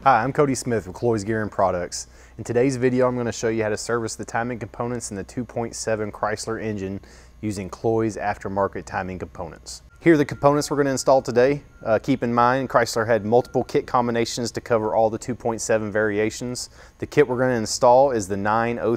Hi, I'm Cody Smith with Cloyes Gear and Products. In today's video, I'm going to show you how to service the timing components in the 2.7 Chrysler engine using Cloyes aftermarket timing components. Here are the components we're going to install today. Keep in mind, Chrysler had multiple kit combinations to cover all the 2.7 variations. The kit we're going to install is the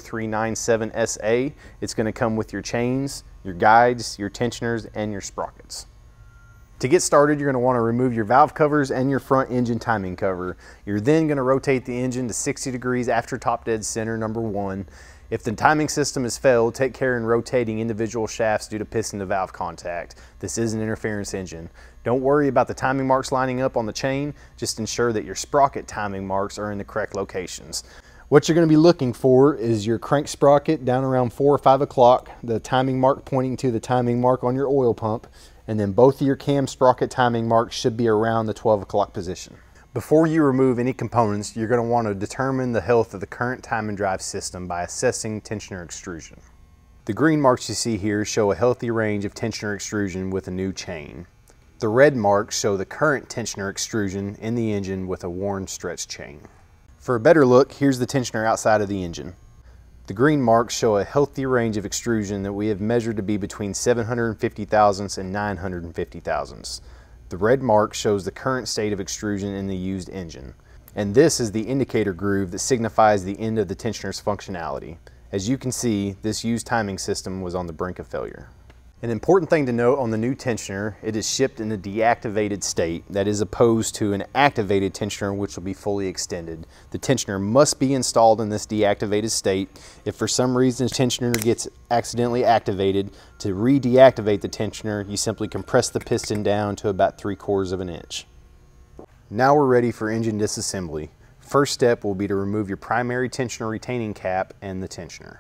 90397SA. It's going to come with your chains, your guides, your tensioners, and your sprockets. To get started, you're going to want to remove your valve covers and your front engine timing cover. You're then going to rotate the engine to 60 degrees after top dead center, number 1. If the timing system has failed, take care in rotating individual shafts due to piston to valve contact. This is an interference engine. Don't worry about the timing marks lining up on the chain, just ensure that your sprocket timing marks are in the correct locations. What you're going to be looking for is your crank sprocket down around 4 or 5 o'clock, the timing mark pointing to the timing mark on your oil pump, and then both of your cam sprocket timing marks should be around the 12 o'clock position. Before you remove any components, you're going to want to determine the health of the current timing drive system by assessing tensioner extrusion. The green marks you see here show a healthy range of tensioner extrusion with a new chain. The red marks show the current tensioner extrusion in the engine with a worn stretch chain. For a better look, here's the tensioner outside of the engine. The green marks show a healthy range of extrusion that we have measured to be between 750 thousandths and 950 thousandths. The red mark shows the current state of extrusion in the used engine. And this is the indicator groove that signifies the end of the tensioner's functionality. As you can see, this used timing system was on the brink of failure. An important thing to note on the new tensioner, it is shipped in a deactivated state, that is opposed to an activated tensioner which will be fully extended. The tensioner must be installed in this deactivated state. If for some reason the tensioner gets accidentally activated, to re-deactivate the tensioner, you simply compress the piston down to about 3/4 of an inch. Now we're ready for engine disassembly. First step will be to remove your primary tensioner retaining cap and the tensioner.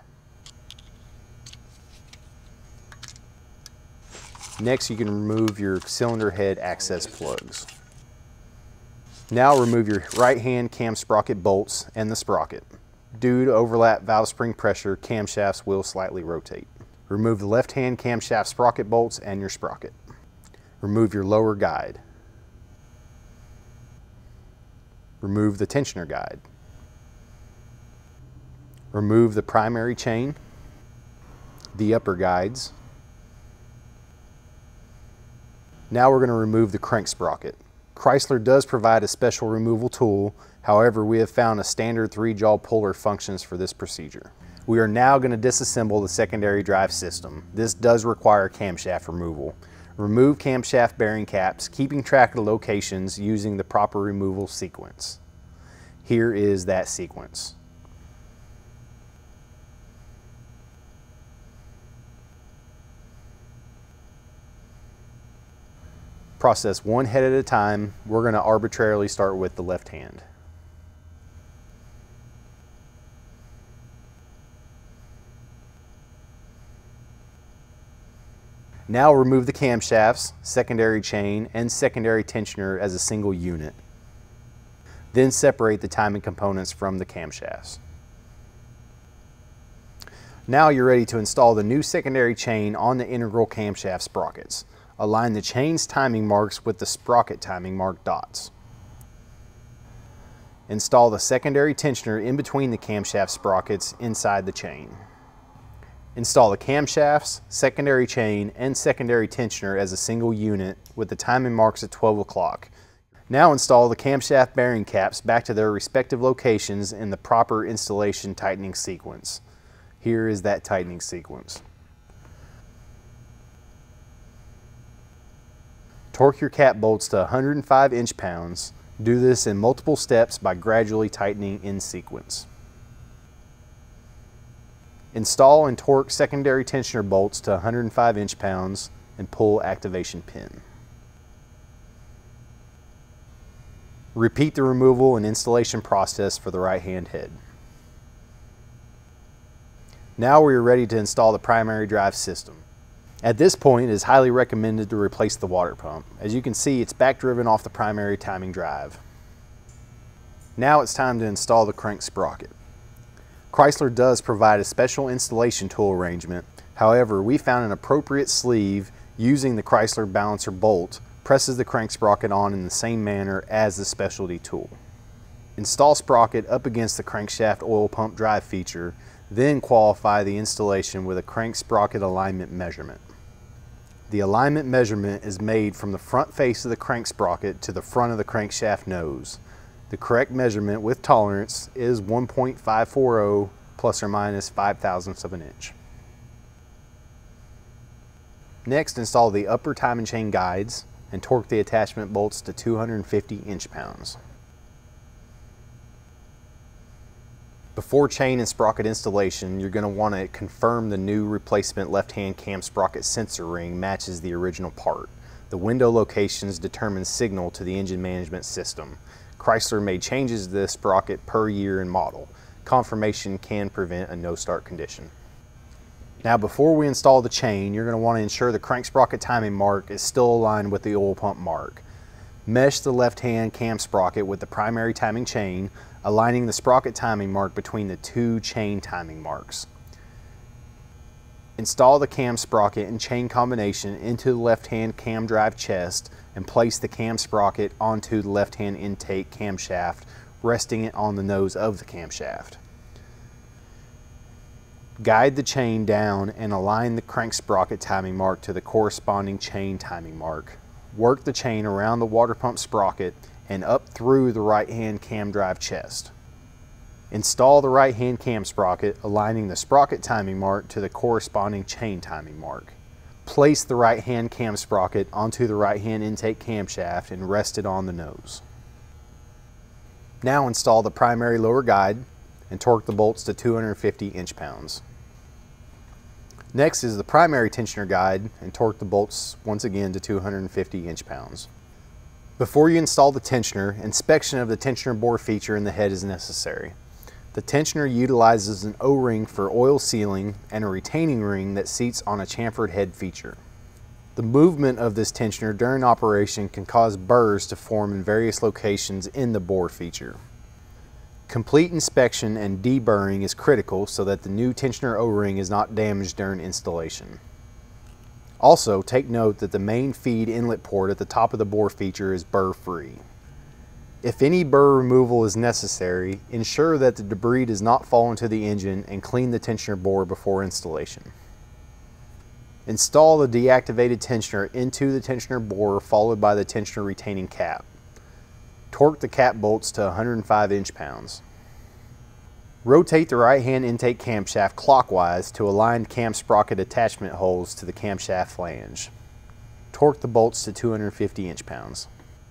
Next, you can remove your cylinder head access plugs. Now remove your right-hand cam sprocket bolts and the sprocket. Due to overlap valve spring pressure, camshafts will slightly rotate. Remove the left-hand camshaft sprocket bolts and your sprocket. Remove your lower guide. Remove the tensioner guide. Remove the primary chain, the upper guides. Now we're going to remove the crank sprocket. Chrysler does provide a special removal tool, however we have found a standard 3-jaw puller functions for this procedure. We are now going to disassemble the secondary drive system. This does require camshaft removal. Remove camshaft bearing caps, keeping track of the locations using the proper removal sequence. Here is that sequence. Process one head at a time. We're going to arbitrarily start with the left hand. Now remove the camshafts, secondary chain, and secondary tensioner as a single unit. Then separate the timing components from the camshafts. Now you're ready to install the new secondary chain on the integral camshaft sprockets. Align the chain's timing marks with the sprocket timing mark dots. Install the secondary tensioner in between the camshaft sprockets inside the chain. Install the camshafts, secondary chain, and secondary tensioner as a single unit with the timing marks at 12 o'clock. Now install the camshaft bearing caps back to their respective locations in the proper installation tightening sequence. Here is that tightening sequence. Torque your cap bolts to 105 inch-pounds. Do this in multiple steps by gradually tightening in sequence. Install and torque secondary tensioner bolts to 105 inch-pounds and pull activation pin. Repeat the removal and installation process for the right-hand head. Now we are ready to install the primary drive system. At this point, it is highly recommended to replace the water pump. As you can see, it's back driven off the primary timing drive. Now it's time to install the crank sprocket. Chrysler does provide a special installation tool arrangement. However, we found an appropriate sleeve using the Chrysler balancer bolt presses the crank sprocket on in the same manner as the specialty tool. Install sprocket up against the crankshaft oil pump drive feature, then qualify the installation with a crank sprocket alignment measurement. The alignment measurement is made from the front face of the crank sprocket to the front of the crankshaft nose. The correct measurement with tolerance is 1.540 plus or minus 5/1000ths of an inch. Next, install the upper timing chain guides and torque the attachment bolts to 250 inch-pounds. Before chain and sprocket installation, you're going to want to confirm the new replacement left-hand cam sprocket sensor ring matches the original part. The window locations determine signal to the engine management system. Chrysler made changes to this sprocket per year and model. Confirmation can prevent a no-start condition. Now, before we install the chain, you're going to want to ensure the crank sprocket timing mark is still aligned with the oil pump mark. Mesh the left-hand cam sprocket with the primary timing chain, aligning the sprocket timing mark between the two chain timing marks. Install the cam sprocket and chain combination into the left-hand cam drive chest and place the cam sprocket onto the left-hand intake camshaft, resting it on the nose of the camshaft. Guide the chain down and align the crank sprocket timing mark to the corresponding chain timing mark. Work the chain around the water pump sprocket and up through the right-hand cam drive chest. Install the right-hand cam sprocket, aligning the sprocket timing mark to the corresponding chain timing mark. Place the right-hand cam sprocket onto the right-hand intake camshaft and rest it on the nose. Now install the primary lower guide and torque the bolts to 250 inch-pounds. Next is the primary tensioner guide and torque the bolts once again to 250 inch-pounds. Before you install the tensioner, inspection of the tensioner bore feature in the head is necessary. The tensioner utilizes an O-ring for oil sealing and a retaining ring that seats on a chamfered head feature. The movement of this tensioner during operation can cause burrs to form in various locations in the bore feature. Complete inspection and deburring is critical so that the new tensioner O-ring is not damaged during installation. Also, take note that the main feed inlet port at the top of the bore feature is burr-free. If any burr removal is necessary, ensure that the debris does not fall into the engine and clean the tensioner bore before installation. Install the deactivated tensioner into the tensioner bore followed by the tensioner retaining cap. Torque the cap bolts to 105 inch-pounds. Rotate the right-hand intake camshaft clockwise to align cam sprocket attachment holes to the camshaft flange. Torque the bolts to 250 inch-pounds.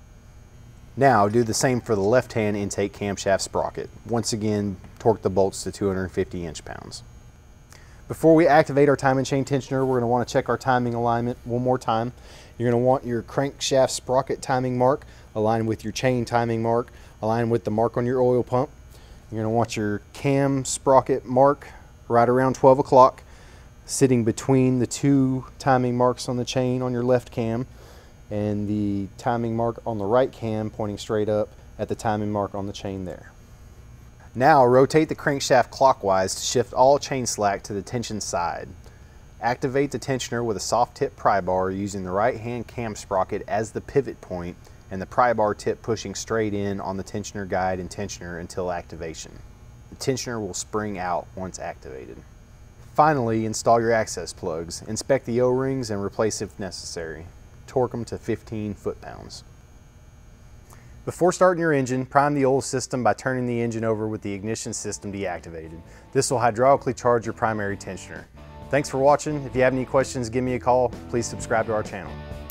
Now do the same for the left-hand intake camshaft sprocket. Once again, torque the bolts to 250 inch-pounds. Before we activate our timing chain tensioner, we're going to want to check our timing alignment one more time. You're going to want your crankshaft sprocket timing mark aligned with your chain timing mark, aligned with the mark on your oil pump. You're going to want your cam sprocket mark right around 12 o'clock, sitting between the two timing marks on the chain on your left cam and the timing mark on the right cam pointing straight up at the timing mark on the chain there. Now rotate the crankshaft clockwise to shift all chain slack to the tension side. Activate the tensioner with a soft tip pry bar using the right hand cam sprocket as the pivot point and the pry bar tip pushing straight in on the tensioner guide and tensioner until activation. The tensioner will spring out once activated. Finally, install your access plugs. Inspect the O-rings and replace if necessary. Torque them to 15 foot-pounds. Before starting your engine, prime the oil system by turning the engine over with the ignition system deactivated. This will hydraulically charge your primary tensioner. Thanks for watching. If you have any questions, give me a call. Please subscribe to our channel.